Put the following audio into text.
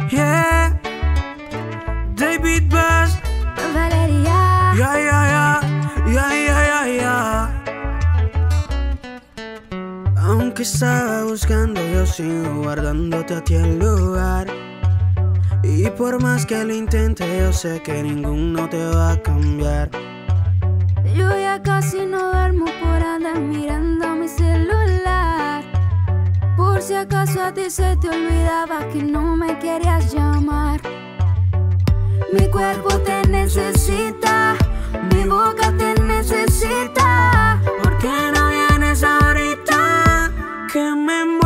Yeah, David Bass. Valeria. Yeah, yeah, yeah, yeah, yeah, yeah, yeah. Aunque estaba buscando, yo sigo guardándote a ti el lugar. Y por más que lo intente, yo sé que ninguno te va a cambiar. Yo ya casi no duermo por andar mirando mi celular. Por si acaso a ti se te olvidaba que no me querías llamar. Mi cuerpo te necesita, mi boca te necesita. ¿Por qué no vienes ahorita? Que me muero.